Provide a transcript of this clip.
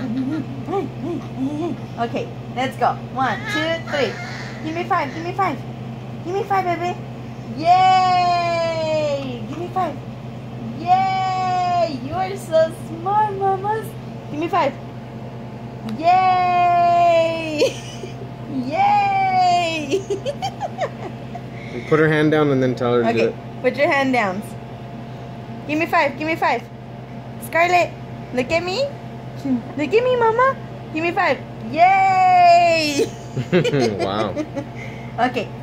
Okay, let's go. 1, 2, 3. Give me 5. Give me 5. Give me 5, baby. Yay! Give me 5. Yay! You are so smart, mamas. Give me 5. Yay! Yay! Put her hand down and then tell her to do it. Okay, put your hand down. Give me 5. Give me 5. Scarlett, look at me. Look at me, mama. Give me 5. Yay! Wow. Okay.